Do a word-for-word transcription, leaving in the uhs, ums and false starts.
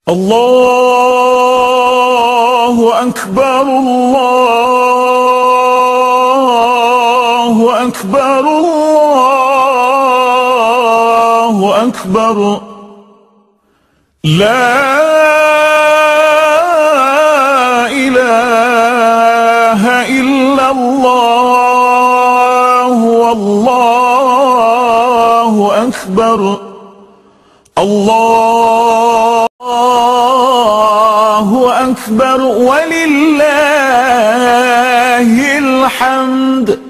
الله أكبر الله أكبر الله أكبر لا إله إلا الله والله أكبر الله أكبر ولله الحمد.